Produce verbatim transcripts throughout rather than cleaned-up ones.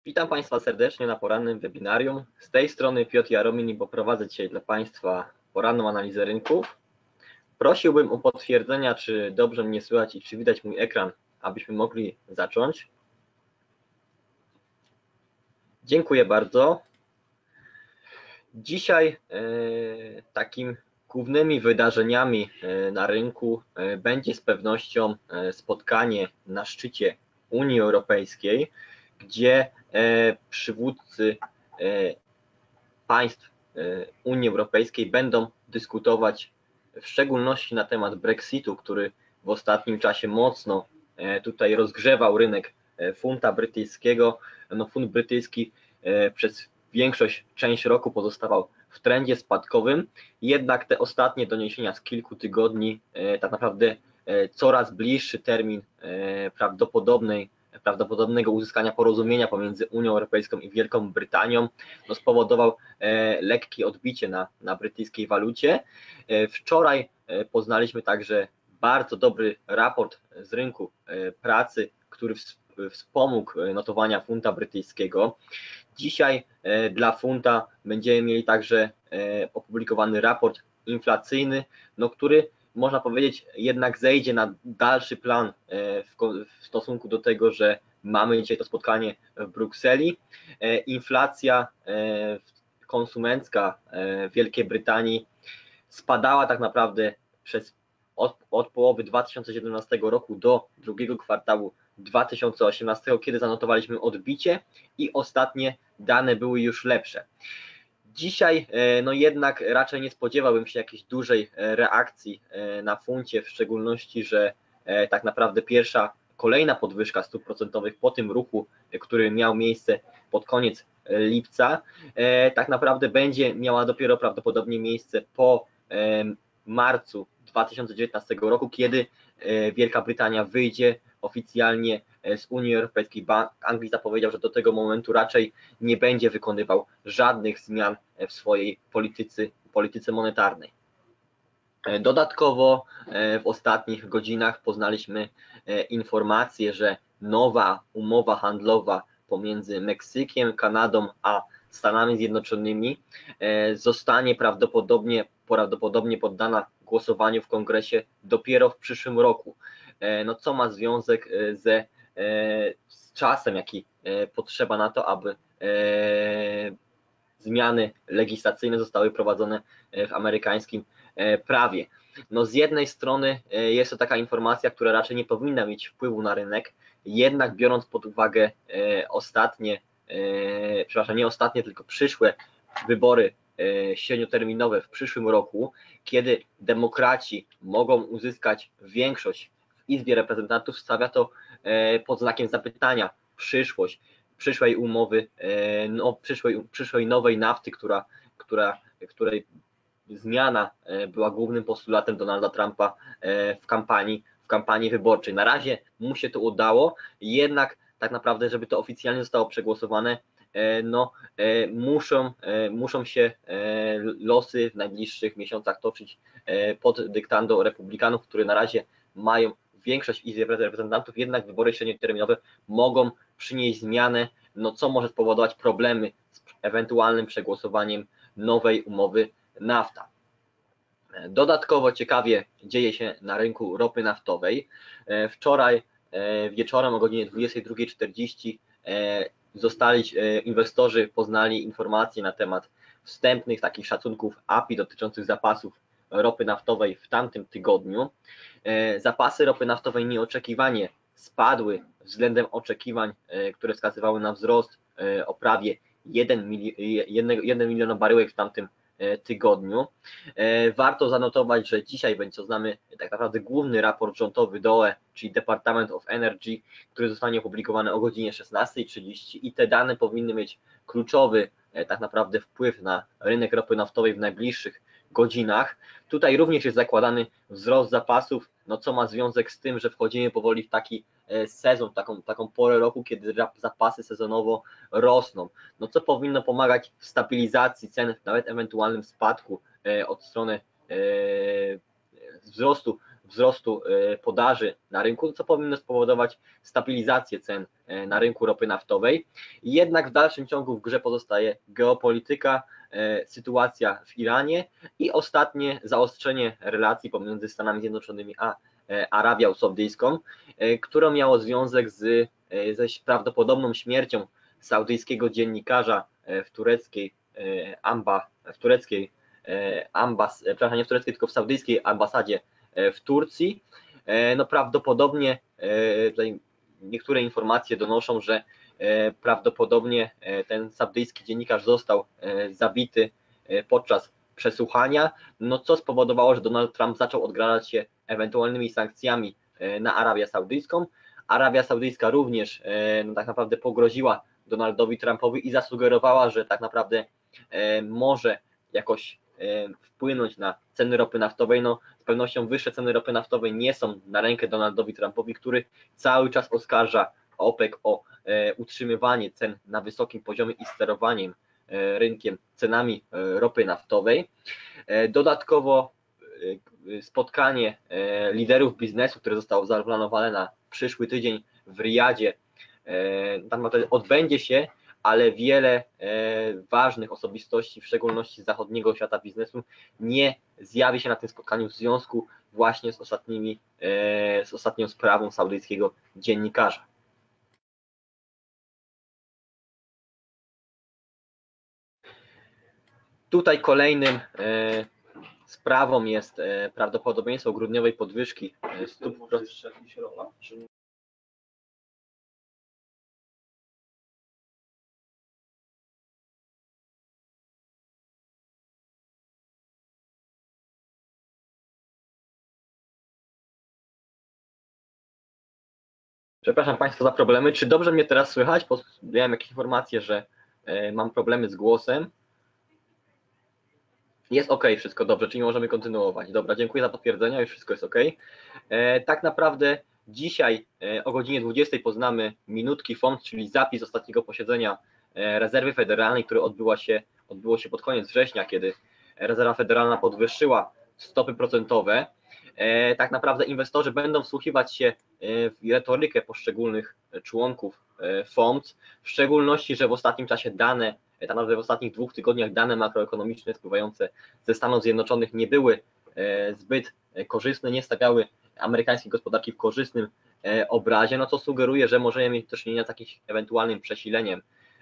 Witam Państwa serdecznie na porannym webinarium. Z tej strony Piotr Jaromin i poprowadzę dzisiaj dla Państwa poranną analizę rynków. Prosiłbym o potwierdzenia, czy dobrze mnie słychać i czy widać mój ekran, abyśmy mogli zacząć. Dziękuję bardzo. Dzisiaj e, takim głównymi wydarzeniami e, na rynku e, będzie z pewnością e, spotkanie na szczycie Unii Europejskiej, gdzie e, przywódcy e, państw Unii Europejskiej będą dyskutować w szczególności na temat Brexitu, który w ostatnim czasie mocno tutaj rozgrzewał rynek funta brytyjskiego. No, funt brytyjski przez większość, część roku pozostawał w trendzie spadkowym, jednak te ostatnie doniesienia z kilku tygodni, tak naprawdę coraz bliższy termin prawdopodobnej prawdopodobnego uzyskania porozumienia pomiędzy Unią Europejską i Wielką Brytanią no, spowodował e, lekkie odbicie na, na brytyjskiej walucie. E, wczoraj e, poznaliśmy także bardzo dobry raport z rynku e, pracy, który ws wspomógł notowania funta brytyjskiego. Dzisiaj e, dla funta będziemy mieli także e, opublikowany raport inflacyjny, no, który można powiedzieć jednak zejdzie na dalszy plan w stosunku do tego, że mamy dzisiaj to spotkanie w Brukseli. Inflacja konsumencka w Wielkiej Brytanii spadała tak naprawdę przez od, od połowy dwa tysiące siedemnastego roku do drugiego kwartału dwa tysiące osiemnastego, kiedy zanotowaliśmy odbicie i ostatnie dane były już lepsze. Dzisiaj no jednak raczej nie spodziewałbym się jakiejś dużej reakcji na funcie, w szczególności, że tak naprawdę pierwsza, kolejna podwyżka stóp procentowych po tym ruchu, który miał miejsce pod koniec lipca, tak naprawdę będzie miała dopiero prawdopodobnie miejsce po marcu dwa tysiące dziewiętnastego roku, kiedy Wielka Brytania wyjdzie oficjalnie z Unii Europejskiej. Bank Anglii zapowiedział, że do tego momentu raczej nie będzie wykonywał żadnych zmian w swojej polityce, polityce monetarnej. Dodatkowo w ostatnich godzinach poznaliśmy informację, że nowa umowa handlowa pomiędzy Meksykiem, Kanadą a Stanami Zjednoczonymi zostanie prawdopodobnie, prawdopodobnie poddana głosowaniu w Kongresie dopiero w przyszłym roku. No, co ma związek ze, z czasem, jaki potrzeba na to, aby zmiany legislacyjne zostały prowadzone w amerykańskim prawie. No, z jednej strony jest to taka informacja, która raczej nie powinna mieć wpływu na rynek, jednak biorąc pod uwagę ostatnie, przepraszam, nie ostatnie, tylko przyszłe wybory średnioterminowe w przyszłym roku, kiedy demokraci mogą uzyskać większość w Izbie Reprezentantów, stawia to pod znakiem zapytania przyszłość przyszłej umowy, no, przyszłej, przyszłej nowej nafty, która, która, której zmiana była głównym postulatem Donalda Trumpa w kampanii, w kampanii wyborczej. Na razie mu się to udało, jednak tak naprawdę, żeby to oficjalnie zostało przegłosowane, no, muszą, muszą się losy w najbliższych miesiącach toczyć pod dyktando republikanów, które na razie mają większość w Izbie Reprezentantów, jednak wybory średnioterminowe mogą przynieść zmianę, no, co może spowodować problemy z ewentualnym przegłosowaniem nowej umowy nafta. Dodatkowo ciekawie dzieje się na rynku ropy naftowej. Wczoraj wieczorem o godzinie dwudziestej drugiej czterdzieści zostali inwestorzy poznali informacje na temat wstępnych takich szacunków A P I dotyczących zapasów ropy naftowej w tamtym tygodniu. Zapasy ropy naftowej nieoczekiwanie spadły względem oczekiwań, które wskazywały na wzrost o prawie jeden milion baryłek w tamtym tygodniu. Warto zanotować, że dzisiaj będzie znamy tak naprawdę główny raport rządowy D O E, czyli Department of Energy, który zostanie opublikowany o godzinie szesnastej trzydzieści i te dane powinny mieć kluczowy tak naprawdę wpływ na rynek ropy naftowej w najbliższych godzinach. Tutaj również jest zakładany wzrost zapasów, no, co ma związek z tym, że wchodzimy powoli w taki sezon, taką, taką porę roku, kiedy zapasy sezonowo rosną, no, co powinno pomagać w stabilizacji cen, nawet ewentualnym spadku od strony wzrostu wzrostu podaży na rynku, co powinno spowodować stabilizację cen na rynku ropy naftowej. Jednak w dalszym ciągu w grze pozostaje geopolityka, sytuacja w Iranie i ostatnie zaostrzenie relacji pomiędzy Stanami Zjednoczonymi a Arabią Saudyjską, które miało związek z, ze prawdopodobną śmiercią saudyjskiego dziennikarza w tureckiej amba, w tureckiej ambas, przepraszam, nie w tureckiej, tylko w saudyjskiej ambasadzie w Turcji. No prawdopodobnie tutaj niektóre informacje donoszą, że prawdopodobnie ten saudyjski dziennikarz został zabity podczas przesłuchania, no co spowodowało, że Donald Trump zaczął odgradzać się ewentualnymi sankcjami na Arabię Saudyjską. Arabia Saudyjska również no, tak naprawdę pogroziła Donaldowi Trumpowi i zasugerowała, że tak naprawdę może jakoś wpłynąć na ceny ropy naftowej. No, z pewnością wyższe ceny ropy naftowej nie są na rękę Donaldowi Trumpowi, który cały czas oskarża OPEC o utrzymywanie cen na wysokim poziomie i sterowaniem rynkiem cenami ropy naftowej. Dodatkowo spotkanie liderów biznesu, które zostało zaplanowane na przyszły tydzień w Riyadzie, tak naprawdę odbędzie się, ale wiele ważnych osobistości, w szczególności z zachodniego świata biznesu, nie zjawi się na tym spotkaniu w związku właśnie z ostatnimi, z ostatnią sprawą saudyjskiego dziennikarza. Tutaj kolejnym sprawą jest prawdopodobieństwo grudniowej podwyżki stóp. Przepraszam Państwa za problemy. Czy dobrze mnie teraz słychać? Miałem jakieś informacje, że mam problemy z głosem. Jest ok, wszystko dobrze, czyli możemy kontynuować. Dobra, dziękuję za potwierdzenia, już wszystko jest ok. Tak naprawdę dzisiaj o godzinie dwudziestej poznamy minutki F O M C, czyli zapis ostatniego posiedzenia Rezerwy Federalnej, które odbyło się, odbyło się pod koniec września, kiedy Rezerwa Federalna podwyższyła stopy procentowe. Tak naprawdę inwestorzy będą wsłuchiwać się w retorykę poszczególnych członków F O M C, w szczególności, że w ostatnim czasie dane, tak naprawdę w ostatnich dwóch tygodniach dane makroekonomiczne spływające ze Stanów Zjednoczonych nie były zbyt korzystne, nie stawiały amerykańskiej gospodarki w korzystnym obrazie, no co sugeruje, że możemy mieć do czynienia z jakimś ewentualnym przesileniem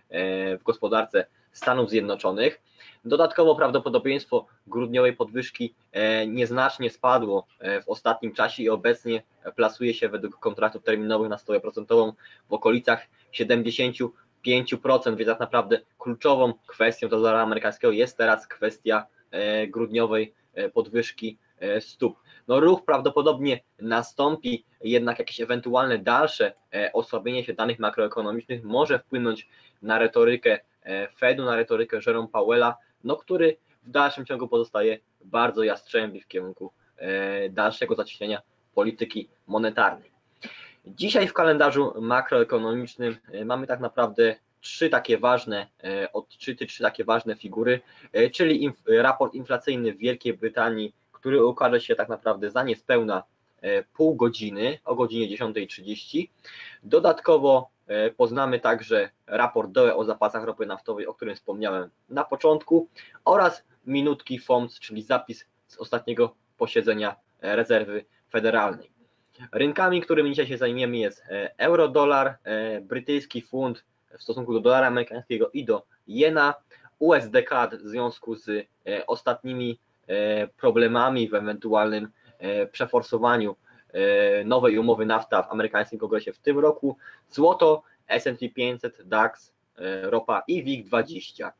w gospodarce Stanów Zjednoczonych. Dodatkowo prawdopodobieństwo grudniowej podwyżki nieznacznie spadło w ostatnim czasie i obecnie plasuje się według kontraktów terminowych na stopę procentową w okolicach siedemdziesiąt pięć procent, więc tak naprawdę kluczową kwestią dla dolara amerykańskiego jest teraz kwestia grudniowej podwyżki stóp. No ruch prawdopodobnie nastąpi, jednak jakieś ewentualne dalsze osłabienie się danych makroekonomicznych może wpłynąć na retorykę Fedu, na retorykę Jerome Powella, no, który w dalszym ciągu pozostaje bardzo jastrzębi w kierunku dalszego zacieśnienia polityki monetarnej. Dzisiaj w kalendarzu makroekonomicznym mamy tak naprawdę trzy takie ważne odczyty, trzy takie ważne figury, czyli raport inflacyjny w Wielkiej Brytanii, który ukaże się tak naprawdę za niespełna pół godziny, o godzinie dziesiątej trzydzieści. Dodatkowo poznamy także raport D O E o zapasach ropy naftowej, o którym wspomniałem na początku, oraz minutki F O M C, czyli zapis z ostatniego posiedzenia Rezerwy Federalnej. Rynkami, którymi dzisiaj się zajmiemy, jest euro-dolar, brytyjski funt w stosunku do dolara amerykańskiego i do jena, U S D C A D w związku z ostatnimi problemami w ewentualnym przeforsowaniu nowej umowy nafta w amerykańskim kongresie w tym roku, złoto, S and P pięćset, DAX, ropa i WIG dwadzieścia.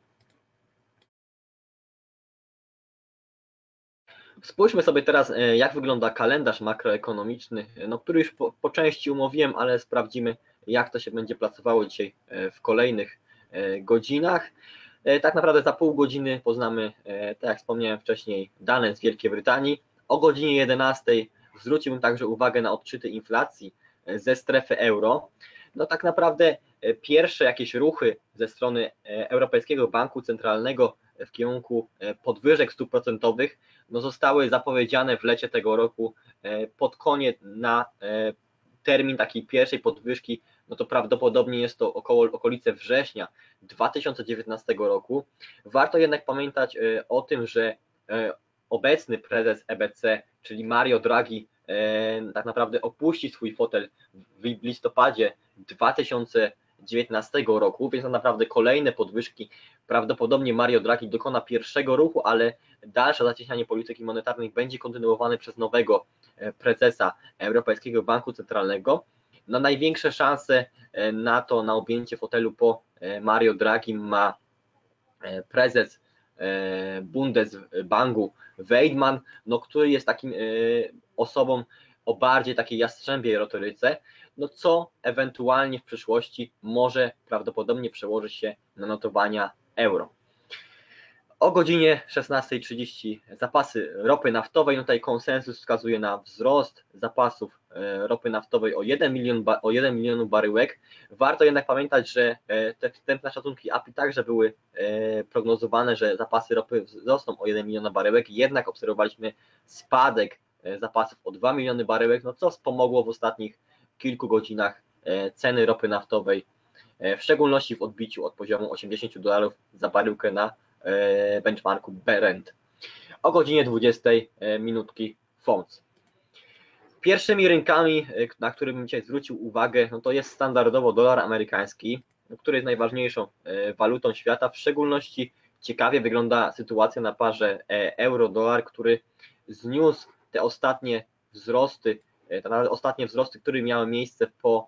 Spójrzmy sobie teraz, jak wygląda kalendarz makroekonomiczny, no, który już po, po części umówiłem, ale sprawdzimy, jak to się będzie pracowało dzisiaj w kolejnych godzinach. Tak naprawdę za pół godziny poznamy, tak jak wspomniałem wcześniej, dane z Wielkiej Brytanii. O godzinie jedenastej zwróciłbym także uwagę na odczyty inflacji ze strefy euro. No tak naprawdę pierwsze jakieś ruchy ze strony Europejskiego Banku Centralnego w kierunku podwyżek stóp procentowych no zostały zapowiedziane w lecie tego roku pod koniec na termin takiej pierwszej podwyżki, no to prawdopodobnie jest to około okolice września dwa tysiące dziewiętnastego roku. Warto jednak pamiętać o tym, że obecny prezes E B C, czyli Mario Draghi, tak naprawdę opuści swój fotel w listopadzie dwa tysiące dziewiętnastego roku, więc tak naprawdę kolejne podwyżki, prawdopodobnie Mario Draghi dokona pierwszego ruchu, ale dalsze zacieśnianie polityki monetarnej będzie kontynuowane przez nowego prezesa Europejskiego Banku Centralnego. No, największe szanse na to, na objęcie fotelu po Mario Draghi ma prezes Bundesbanku Weidmann, no, który jest takim osobą o bardziej takiej jastrzębiej retoryce, no, co ewentualnie w przyszłości może prawdopodobnie przełożyć się na notowania euro. O godzinie szesnastej trzydzieści zapasy ropy naftowej, no tutaj konsensus wskazuje na wzrost zapasów ropy naftowej o jeden milion, o jeden milion baryłek. Warto jednak pamiętać, że te wstępne szacunki A P I także były prognozowane, że zapasy ropy wzrosną o jeden milion baryłek, jednak obserwowaliśmy spadek zapasów o dwa miliony baryłek, no co wspomogło w ostatnich kilku godzinach ceny ropy naftowej, w szczególności w odbiciu od poziomu osiemdziesiąt dolarów za baryłkę na benchmarku Brent. O godzinie dwudziestej minutki F O M C. Pierwszymi rynkami, na które bym dzisiaj zwrócił uwagę, no to jest standardowo dolar amerykański, który jest najważniejszą walutą świata. W szczególności ciekawie wygląda sytuacja na parze euro-dolar, który zniósł te ostatnie wzrosty, te ostatnie wzrosty, które miały miejsce po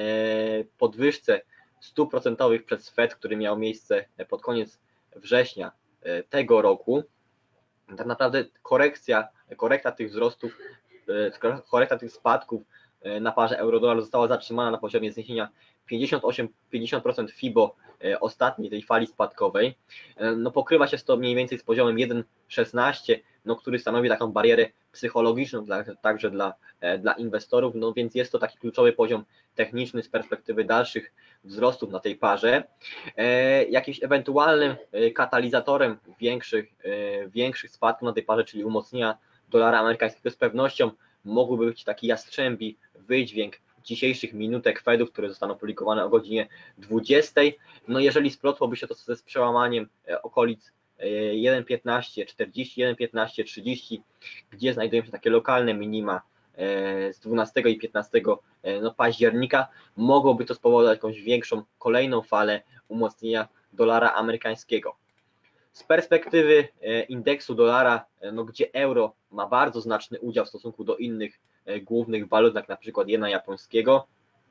podwyżce stóp procentowych przez Fed, który miał miejsce pod koniec września tego roku. Tak naprawdę korekcja, korekta tych wzrostów, korekta tych spadków na parze euro-dolar została zatrzymana na poziomie zniesienia pięćdziesiąt osiem do pięćdziesięciu procent FIBO ostatniej tej fali spadkowej. No, pokrywa się to mniej więcej z poziomem jeden przecinek szesnaście, no, który stanowi taką barierę psychologiczną dla, także dla, dla inwestorów, no więc jest to taki kluczowy poziom techniczny z perspektywy dalszych wzrostów na tej parze. E, jakimś ewentualnym katalizatorem większych, e, większych spadków na tej parze, czyli umocnienia dolara amerykańskiego, z pewnością mógłby być taki jastrzębi wydźwięk dzisiejszych minutek Fedów, które zostaną publikowane o godzinie dwudziestej. No, jeżeli splotłoby się to ze z przełamaniem okolic jeden piętnaście czterdzieści, jeden piętnaście trzydzieści, gdzie znajdują się takie lokalne minima z dwunastego i piętnastego no, października, mogłoby to spowodować jakąś większą, kolejną falę umocnienia dolara amerykańskiego. Z perspektywy indeksu dolara, no, gdzie euro ma bardzo znaczny udział w stosunku do innych głównych walut, jak na przykład jena japońskiego,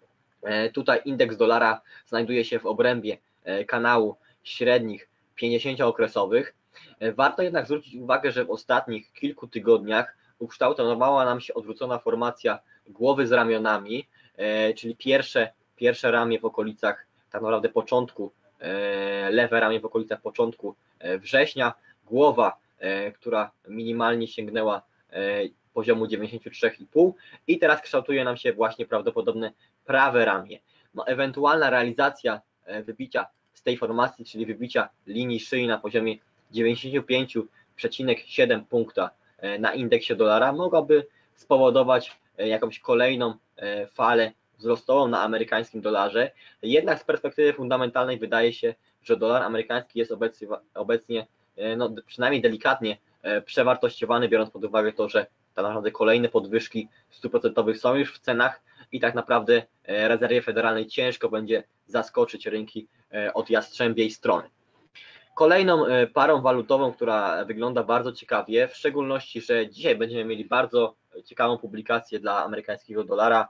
tutaj indeks dolara znajduje się w obrębie kanału średnich pięćdziesięciookresowych. Warto jednak zwrócić uwagę, że w ostatnich kilku tygodniach ukształtowała nam się odwrócona formacja głowy z ramionami, czyli pierwsze, pierwsze ramię w okolicach tak naprawdę początku, lewe ramię w okolicach początku września, głowa, która minimalnie sięgnęła poziomu dziewięćdziesiąt trzy i pół i teraz kształtuje nam się właśnie prawdopodobne prawe ramię. No, ewentualna realizacja wybicia z tej formacji, czyli wybicia linii szyi na poziomie dziewięćdziesiąt pięć przecinek siedem punkta na indeksie dolara, mogłaby spowodować jakąś kolejną falę wzrostową na amerykańskim dolarze. Jednak z perspektywy fundamentalnej wydaje się, że dolar amerykański jest obecnie, obecnie no, przynajmniej delikatnie przewartościowany, biorąc pod uwagę to, że tak naprawdę kolejne podwyżki stóp procentowych są już w cenach i tak naprawdę rezerwie federalnej ciężko będzie zaskoczyć rynki od jastrzębiej strony. Kolejną parą walutową, która wygląda bardzo ciekawie, w szczególności, że dzisiaj będziemy mieli bardzo ciekawą publikację dla amerykańskiego dolara,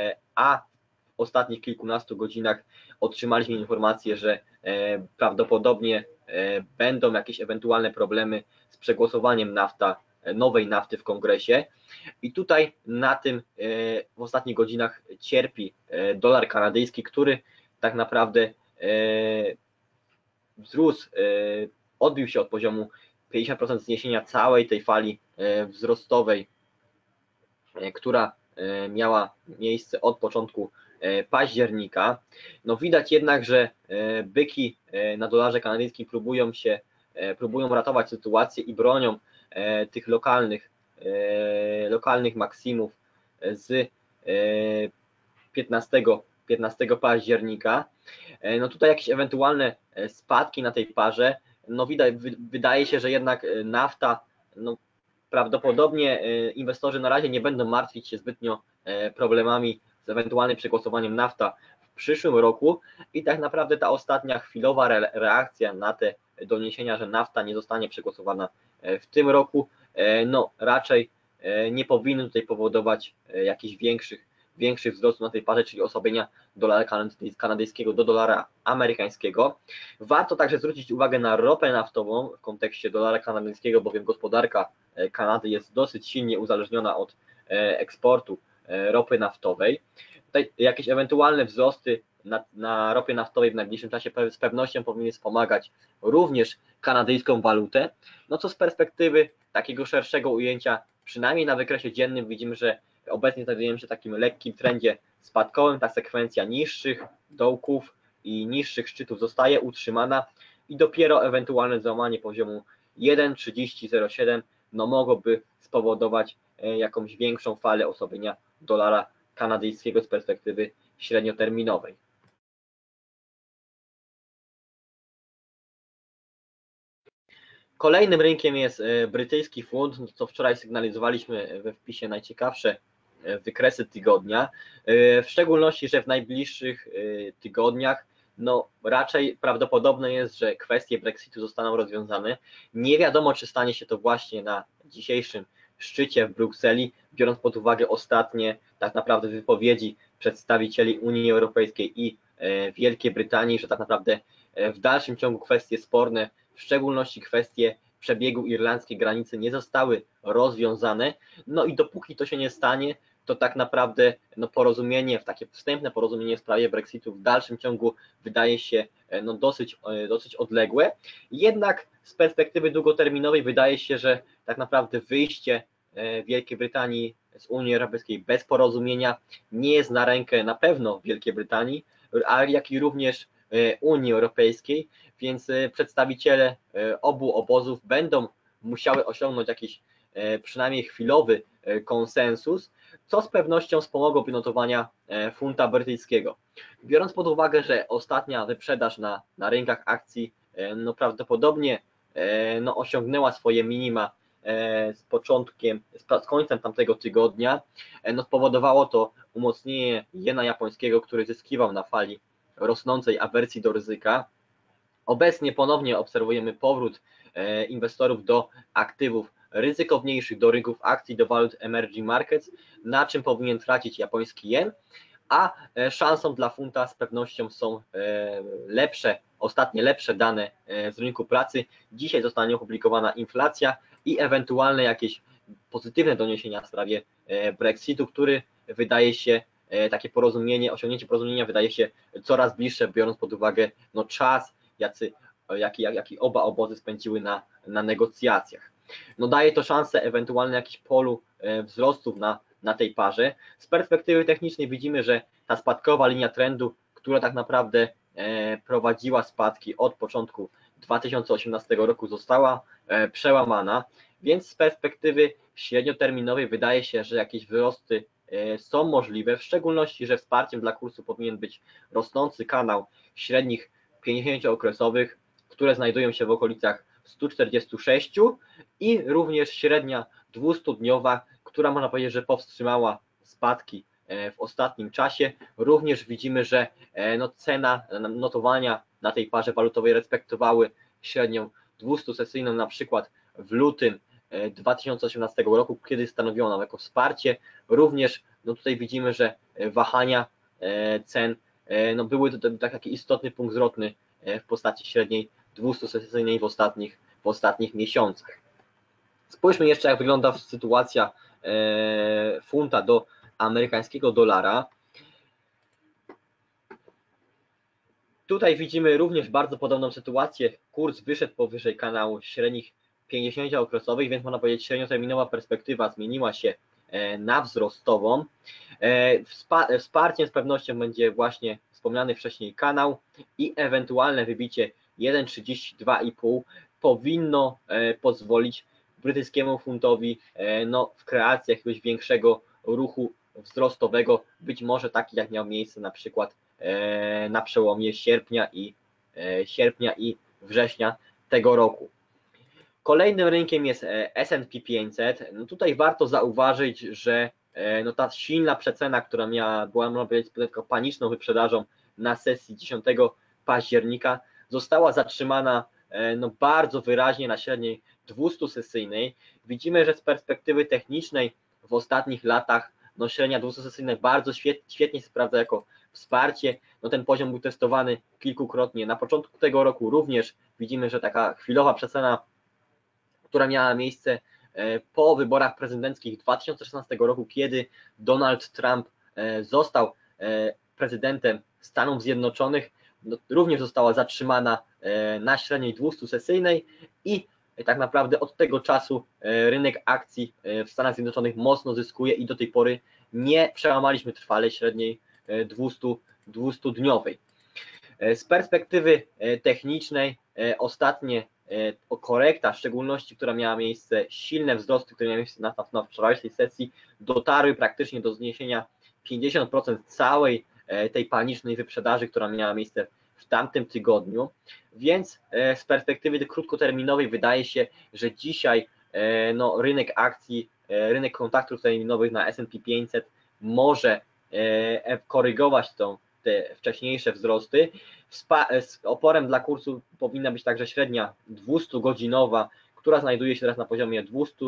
a w ostatnich kilkunastu godzinach otrzymaliśmy informację, że prawdopodobnie będą jakieś ewentualne problemy z przegłosowaniem nafta, nowej nafty w kongresie i tutaj na tym w ostatnich godzinach cierpi dolar kanadyjski, który tak naprawdę wzrósł, odbił się od poziomu pięćdziesiąt procent zniesienia całej tej fali wzrostowej, która miała miejsce od początku października. No, widać jednak, że byki na dolarze kanadyjskim próbują się próbują ratować sytuację i bronią tych lokalnych, lokalnych maksimów z piętnastego października. No tutaj jakieś ewentualne spadki na tej parze, no widać, wydaje się, że jednak nafta, no prawdopodobnie inwestorzy na razie nie będą martwić się zbytnio problemami z ewentualnym przegłosowaniem nafta w przyszłym roku i tak naprawdę ta ostatnia chwilowa reakcja na te doniesienia, że nafta nie zostanie przegłosowana w tym roku, no raczej nie powinny tutaj powodować jakichś większych większych wzrostów na tej parze, czyli osłabienia dolara kanadyjskiego do dolara amerykańskiego. Warto także zwrócić uwagę na ropę naftową w kontekście dolara kanadyjskiego, bowiem gospodarka Kanady jest dosyć silnie uzależniona od eksportu ropy naftowej. Tutaj jakieś ewentualne wzrosty na, na ropie naftowej w najbliższym czasie z pewnością powinny wspomagać również kanadyjską walutę, no co z perspektywy takiego szerszego ujęcia, przynajmniej na wykresie dziennym widzimy, że obecnie znajdujemy się w takim lekkim trendzie spadkowym, ta sekwencja niższych dołków i niższych szczytów zostaje utrzymana i dopiero ewentualne załamanie poziomu jeden trzydzieści zero siedem no mogłoby spowodować jakąś większą falę osłabienia dolara kanadyjskiego z perspektywy średnioterminowej. Kolejnym rynkiem jest brytyjski funt, co wczoraj sygnalizowaliśmy we wpisie najciekawsze wykresy tygodnia, w szczególności, że w najbliższych tygodniach no raczej prawdopodobne jest, że kwestie Brexitu zostaną rozwiązane. Nie wiadomo, czy stanie się to właśnie na dzisiejszym szczycie w Brukseli, biorąc pod uwagę ostatnie tak naprawdę wypowiedzi przedstawicieli Unii Europejskiej i Wielkiej Brytanii, że tak naprawdę w dalszym ciągu kwestie sporne, w szczególności kwestie przebiegu irlandzkiej granicy nie zostały rozwiązane, no i dopóki to się nie stanie, to tak naprawdę no, porozumienie, takie wstępne porozumienie w sprawie Brexitu w dalszym ciągu wydaje się no, dosyć, dosyć odległe. Jednak z perspektywy długoterminowej wydaje się, że tak naprawdę wyjście Wielkiej Brytanii z Unii Europejskiej bez porozumienia nie jest na rękę na pewno Wielkiej Brytanii, a jak i również Unii Europejskiej, więc przedstawiciele obu obozów będą musiały osiągnąć jakiś przynajmniej chwilowy konsensus, co z pewnością wspomogłoby notowania funta brytyjskiego. Biorąc pod uwagę, że ostatnia wyprzedaż na, na rynkach akcji no prawdopodobnie no osiągnęła swoje minima z początkiem, z końcem tamtego tygodnia, no spowodowało to umocnienie jena japońskiego, który zyskiwał na fali rosnącej awersji do ryzyka. Obecnie ponownie obserwujemy powrót inwestorów do aktywów ryzykowniejszych, do rynków akcji, do walut emerging markets, na czym powinien tracić japoński jen, a szansą dla funta z pewnością są lepsze, ostatnie lepsze dane z rynku pracy. Dzisiaj zostanie opublikowana inflacja i ewentualne jakieś pozytywne doniesienia w sprawie Brexitu, który wydaje się, takie porozumienie, osiągnięcie porozumienia wydaje się coraz bliższe, biorąc pod uwagę no, czas, jacy, jaki, jaki oba obozy spędziły na, na negocjacjach. No, daje to szansę ewentualnie jakiś polu wzrostów na, na tej parze. Z perspektywy technicznej widzimy, że ta spadkowa linia trendu, która tak naprawdę prowadziła spadki od początku dwa tysiące osiemnastego roku, została przełamana, więc z perspektywy średnioterminowej wydaje się, że jakieś wzrosty są możliwe, w szczególności, że wsparciem dla kursu powinien być rosnący kanał średnich pięćdziesięciookresowych, które znajdują się w okolicach stu czterdziestu sześciu i również średnia dwustudniowa, która można powiedzieć, że powstrzymała spadki w ostatnim czasie. Również widzimy, że no, cena notowania na tej parze walutowej respektowały średnią dwustusesyjną, na przykład w lutym dwa tysiące osiemnastego roku, kiedy stanowiono nam jako wsparcie. Również no tutaj widzimy, że wahania cen no były to taki istotny punkt zwrotny w postaci średniej dwustusesyjnej w ostatnich, w ostatnich miesiącach. Spójrzmy jeszcze, jak wygląda sytuacja funta do amerykańskiego dolara. Tutaj widzimy również bardzo podobną sytuację. Kurs wyszedł powyżej kanału średnich pięćdziesięciookresowych, więc można powiedzieć, średnioterminowa perspektywa zmieniła się na wzrostową. Wsparciem z pewnością będzie właśnie wspomniany wcześniej kanał i ewentualne wybicie jeden trzydzieści dwa i pół. powinno pozwolić brytyjskiemu funtowi no, w kreacji jakiegoś większego ruchu wzrostowego, być może taki jak miał miejsce na przykład na przełomie sierpnia i, sierpnia i września tego roku. Kolejnym rynkiem jest S and P pięćset. No tutaj warto zauważyć, że no ta silna przecena, która miała, była można powiedzieć paniczną wyprzedażą na sesji dziesiątego października, została zatrzymana no bardzo wyraźnie na średniej dwustusesyjnej. Widzimy, że z perspektywy technicznej w ostatnich latach no średnia dwustusesyjna bardzo świetnie się sprawdza jako wsparcie. No ten poziom był testowany kilkukrotnie. Na początku tego roku również widzimy, że taka chwilowa przecena, która miała miejsce po wyborach prezydenckich dwa tysiące szesnastego roku, kiedy Donald Trump został prezydentem Stanów Zjednoczonych, no, również została zatrzymana na średniej dwustusesyjnej i tak naprawdę od tego czasu rynek akcji w Stanach Zjednoczonych mocno zyskuje i do tej pory nie przełamaliśmy trwale średniej dwustudniowej. Z perspektywy technicznej ostatnie korekta, w szczególności, która miała miejsce, silne wzrosty, które miały miejsce na, na wczorajszej sesji, dotarły praktycznie do zniesienia pięćdziesiąt procent całej tej panicznej wyprzedaży, która miała miejsce w tamtym tygodniu, więc z perspektywy krótkoterminowej wydaje się, że dzisiaj no, rynek akcji, rynek kontaktów terminowych na S and P pięćset może korygować tą, te wcześniejsze wzrosty. Z oporem dla kursu powinna być także średnia dwustugodzinowa, która znajduje się teraz na poziomie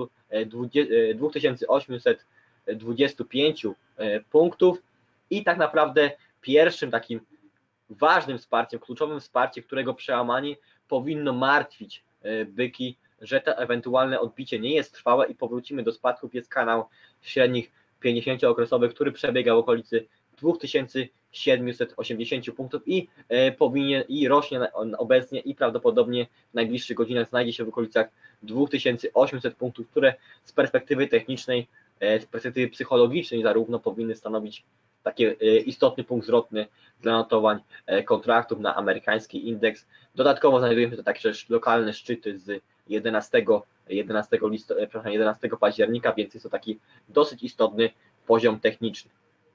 dwa tysiące osiemset dwadzieścia pięć punktów i tak naprawdę pierwszym takim ważnym wsparciem, kluczowym wsparciem, którego przełamanie powinno martwić byki, że to ewentualne odbicie nie jest trwałe i powrócimy do spadków, jest kanał średnich pięćdziesięciookresowych, który przebiega w okolicy dwa tysiące siedemset osiemdziesiąt punktów i powinien i rośnie obecnie i prawdopodobnie w najbliższych godzinach znajdzie się w okolicach dwa tysiące osiemset punktów, które z perspektywy technicznej, z perspektywy psychologicznej zarówno powinny stanowić taki istotny punkt zwrotny dla notowań kontraktów na amerykański indeks. Dodatkowo znajdujemy tu takie lokalne szczyty z jedenastego, jedenastego, list, przepraszam, jedenastego października, więc jest to taki dosyć istotny poziom techniczny.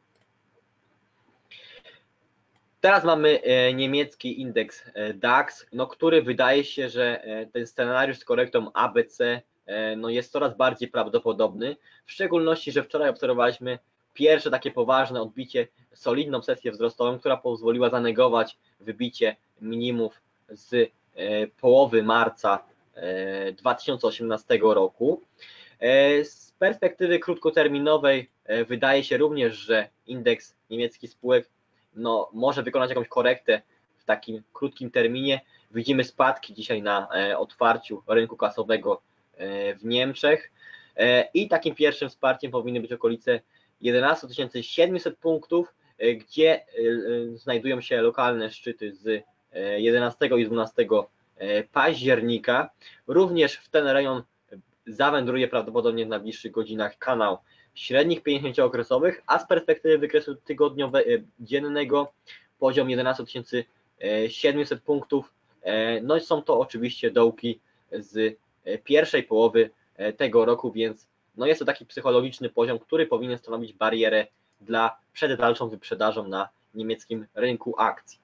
Teraz mamy niemiecki indeks DAX, no, który wydaje się, że ten scenariusz z korektą A B C no, jest coraz bardziej prawdopodobny, w szczególności, że wczoraj obserwowaliśmy pierwsze takie poważne odbicie, solidną sesję wzrostową, która pozwoliła zanegować wybicie minimów z połowy marca dwa tysiące osiemnastego roku. Z perspektywy krótkoterminowej wydaje się również, że indeks niemieckich spółek no, może wykonać jakąś korektę w takim krótkim terminie. Widzimy spadki dzisiaj na otwarciu rynku kasowego w Niemczech i takim pierwszym wsparciem powinny być okolice jedenaście tysięcy siedemset punktów, gdzie znajdują się lokalne szczyty z jedenastego i dwunastego października. Również w ten rejon zawędruje prawdopodobnie w najbliższych godzinach kanał średnich pięćdziesięciookresowych, a z perspektywy wykresu tygodniowego, dziennego poziom jedenaście tysięcy siedemset punktów. No i są to oczywiście dołki z pierwszej połowy tego roku, więc no jest to taki psychologiczny poziom, który powinien stanowić barierę dla przed dalszą wyprzedażą na niemieckim rynku akcji.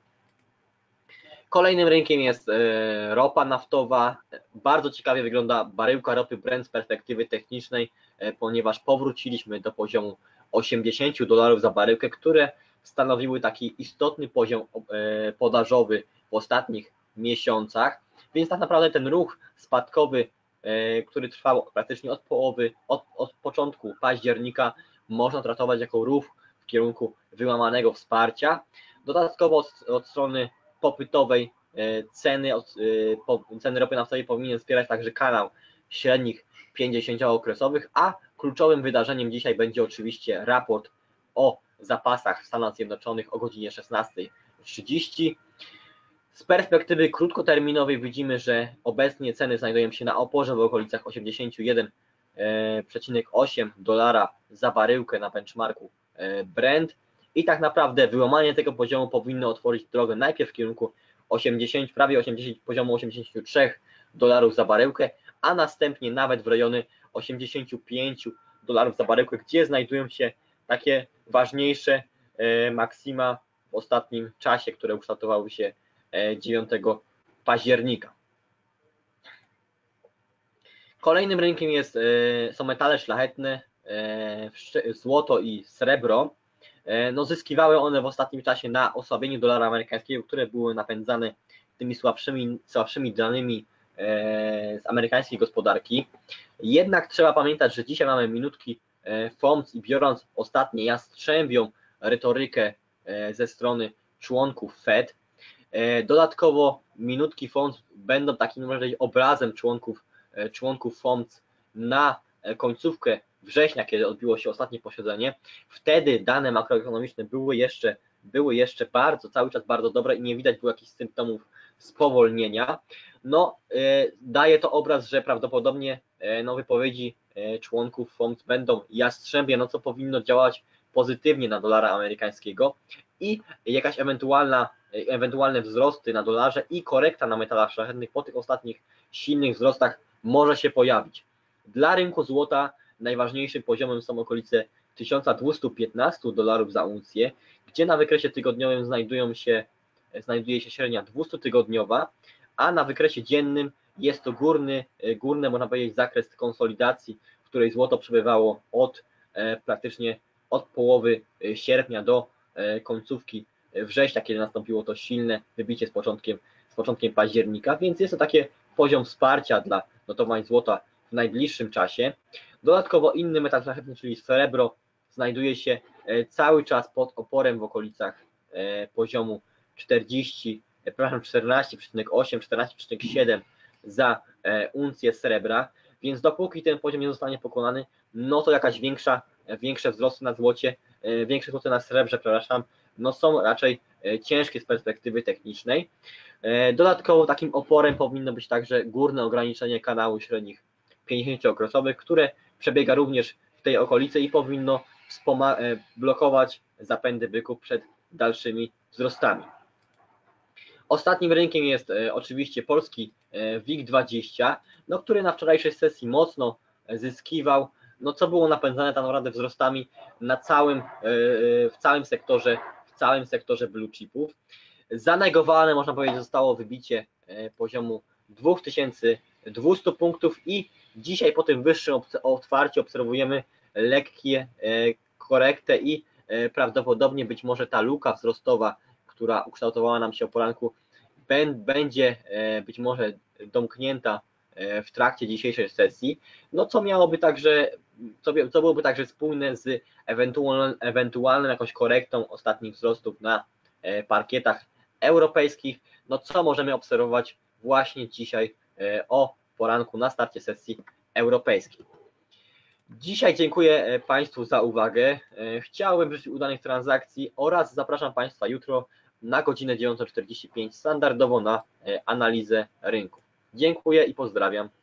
Kolejnym rynkiem jest ropa naftowa. Bardzo ciekawie wygląda baryłka ropy Brent z perspektywy technicznej, ponieważ powróciliśmy do poziomu osiemdziesięciu dolarów za baryłkę, które stanowiły taki istotny poziom podażowy w ostatnich miesiącach, więc tak naprawdę ten ruch spadkowy, który trwał praktycznie od połowy, od, od początku października, można traktować jako ruch w kierunku wyłamanego wsparcia. Dodatkowo od, od strony popytowej ceny, od, po, ceny ropy naftowej powinien wspierać także kanał średnich pięćdziesięciookresowych, a kluczowym wydarzeniem dzisiaj będzie oczywiście raport o zapasach w Stanach Zjednoczonych o godzinie szesnastej trzydzieści. Z perspektywy krótkoterminowej widzimy, że obecnie ceny znajdują się na oporze w okolicach osiemdziesiąt jeden przecinek osiem dolara za baryłkę na benchmarku Brent i tak naprawdę wyłamanie tego poziomu powinno otworzyć drogę najpierw w kierunku osiemdziesiąt, prawie osiemdziesiąt, poziomu osiemdziesiąt trzy dolarów za baryłkę, a następnie nawet w rejony osiemdziesięciu pięciu dolarów za baryłkę, gdzie znajdują się takie ważniejsze maksima w ostatnim czasie, które ukształtowały się dziewiątego października. Kolejnym rynkiem jest, są metale szlachetne, złoto i srebro. No, zyskiwały one w ostatnim czasie na osłabieniu dolara amerykańskiego, które były napędzane tymi słabszymi, słabszymi danymi z amerykańskiej gospodarki. Jednak trzeba pamiętać, że dzisiaj mamy minutki F O M C i biorąc ostatnie jastrzębią retorykę ze strony członków Fed, dodatkowo minutki F O M C będą takim obrazem członków, członków F O M C na końcówkę września, kiedy odbyło się ostatnie posiedzenie. Wtedy dane makroekonomiczne były jeszcze, były jeszcze bardzo, cały czas bardzo dobre i nie widać było jakichś symptomów spowolnienia. No, daje to obraz, że prawdopodobnie no, wypowiedzi członków F O M C będą jastrzębie, no co powinno działać pozytywnie na dolara amerykańskiego i jakaś ewentualna, ewentualne wzrosty na dolarze i korekta na metalach szlachetnych po tych ostatnich silnych wzrostach może się pojawić. Dla rynku złota najważniejszym poziomem są okolice tysiąc dwieście piętnaście dolarów za uncję, gdzie na wykresie tygodniowym znajdują się, znajduje się średnia dwustutygodniowa, a na wykresie dziennym jest to górny, górny, można powiedzieć, zakres konsolidacji, w której złoto przebywało od praktycznie od połowy sierpnia do końcówki września, kiedy nastąpiło to silne wybicie z początkiem, z początkiem października, więc jest to taki poziom wsparcia dla notowań złota w najbliższym czasie. Dodatkowo inny metal szlachetny, czyli srebro, znajduje się cały czas pod oporem w okolicach poziomu czterdzieści, przepraszam, czternaście przecinek osiem, czternaście przecinek siedem za uncję srebra, więc dopóki ten poziom nie zostanie pokonany, no to jakaś większa, większe wzrosty na złocie, większe wzrosty na srebrze, przepraszam, no są raczej ciężkie z perspektywy technicznej. Dodatkowo takim oporem powinno być także górne ograniczenie kanału średnich pięćdziesięciookresowych, które przebiega również w tej okolicy i powinno blokować zapędy byków przed dalszymi wzrostami. Ostatnim rynkiem jest oczywiście polski W I G dwadzieścia, no, który na wczorajszej sesji mocno zyskiwał, no, co było napędzane tak naprawdę wzrostami na całym, w całym sektorze, w całym sektorze blue chipów. Zanegowane, można powiedzieć, zostało wybicie poziomu dwa tysiące dwieście punktów i dzisiaj po tym wyższym otwarciu obserwujemy lekkie korektę i prawdopodobnie być może ta luka wzrostowa, która ukształtowała nam się o poranku, będzie być może domknięta w trakcie dzisiejszej sesji, no co miałoby także, co, co byłoby także spójne z ewentualną, ewentualną jakąś korektą ostatnich wzrostów na parkietach europejskich, no co możemy obserwować właśnie dzisiaj o poranku na starcie sesji europejskiej. Dzisiaj dziękuję Państwu za uwagę. Chciałbym życzyć udanych transakcji oraz zapraszam Państwa jutro na godzinę dziewiątą czterdzieści pięć standardowo na analizę rynku. Dziękuję i pozdrawiam.